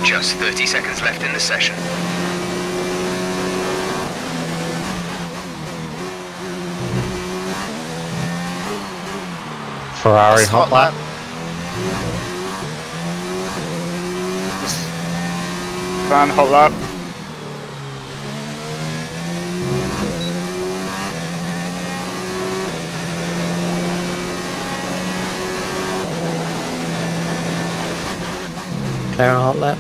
Just 30 seconds left in the session. Ferrari hot lap. Van hot lap. McLaren hot lap.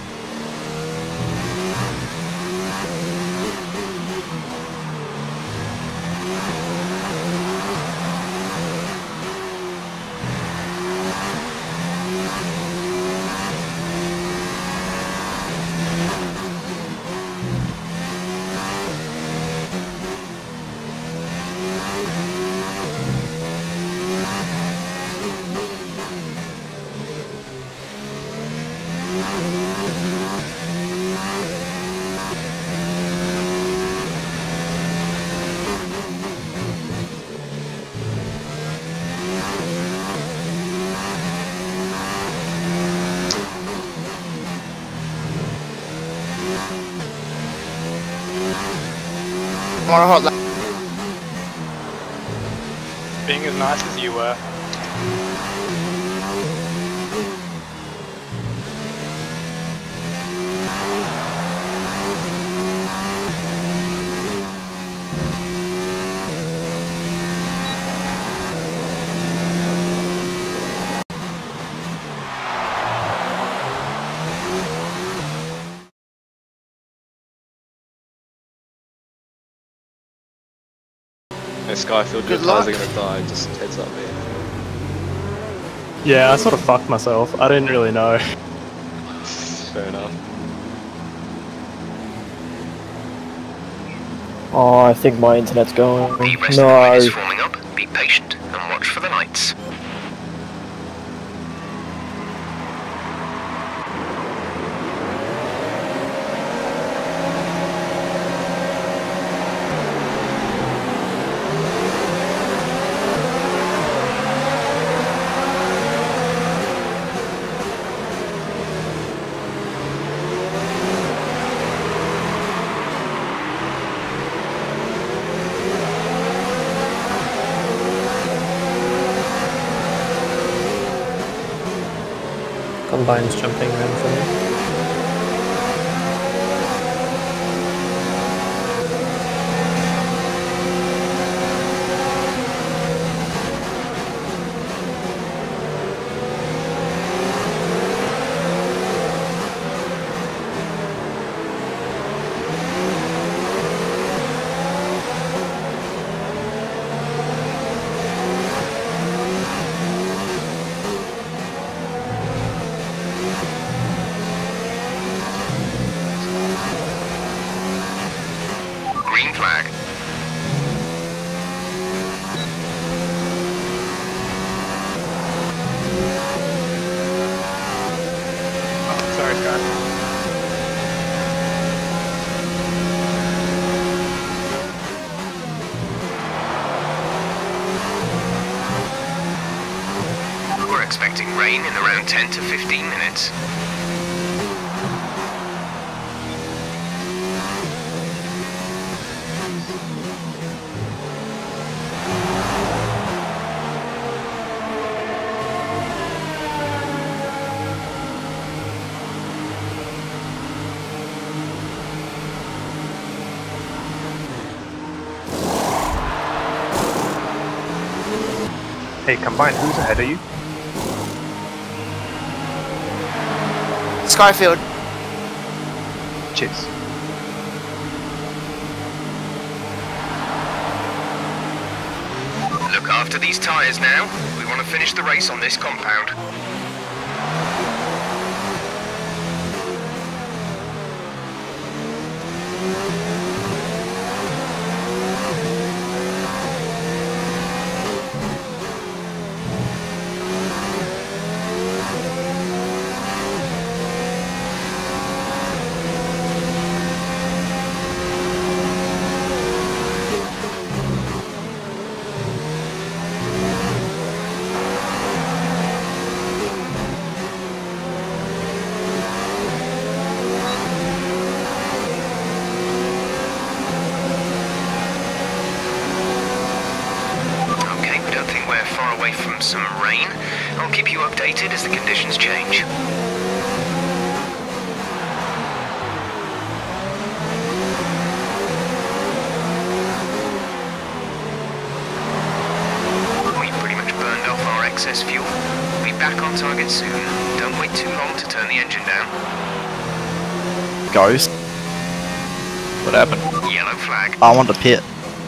More hot lap. Being as nice as you were. Skyfield, your tires are gonna die, just heads up, man. Yeah, I sort of fucked myself. I didn't really know. Fair enough. Oh, I think my internet's going. The rest of the grid is forming up. Be patient and watch for the lights. Combine's jumping around for me. Green flag. Oh, sorry, Scott. We're expecting rain in around 10 to 15 minutes. Hey, Combine, who's ahead of you? Skyfield. Cheers. Look after these tyres now. We want to finish the race on this compound. far away from some rain. I'll keep you updated as the conditions change. We've pretty much burned off our excess fuel. We'll be back on target soon. Don't wait too long to turn the engine down. Ghost. What happened? Yellow flag. I want to pit.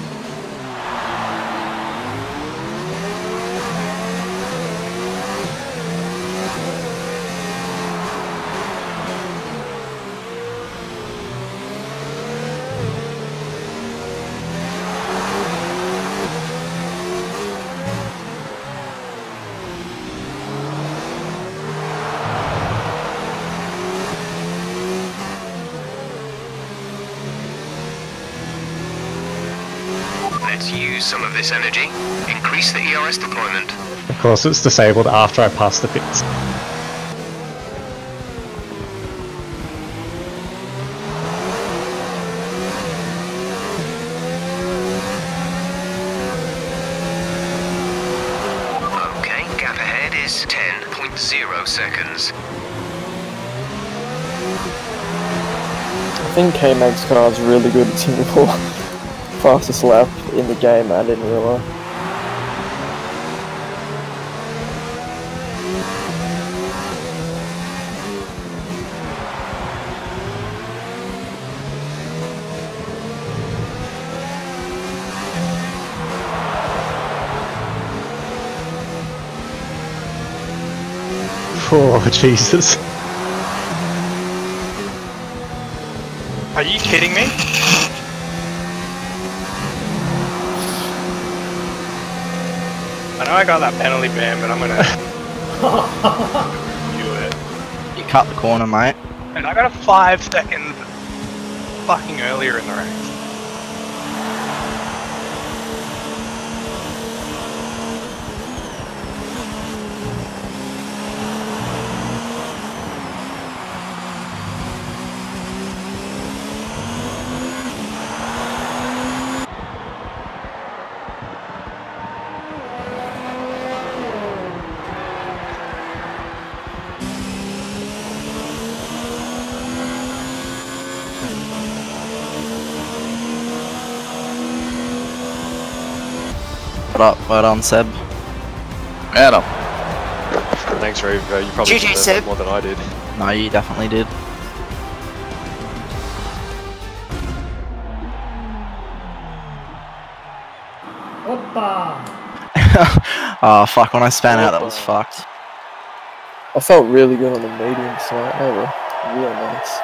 Let's use some of this energy. Increase the ERS deployment. Of course, it's disabled after I pass the pits. Okay, gap ahead is 10.0 seconds. I think K-Mag's car is really good at Singapore. Fastest lap in the game, I didn't realise. Oh, Jesus. Are you kidding me? I know I got that penalty ban, but I'm gonna do it. You cut the corner, mate. And I got a 5 second fucking earlier in the race. What up? Well done, Seb. Adam. Thanks, Revo. You probably GG, deserve Seb. that more than I did. No, you definitely did. Oh fuck, when I span out that was fucked. I felt really good on the medium side, they were real nice.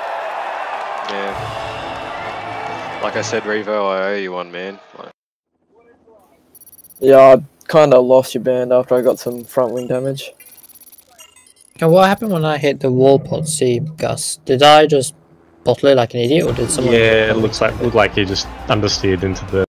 Yeah. Like I said, Revo, I owe you one, man. Like, Yeah, I kinda lost your band after I got some front wing damage. Okay, what happened when I hit the wall pod C, Gus? Did I just bottle it like an idiot, or did someone... Yeah, it looked like he just understeered into the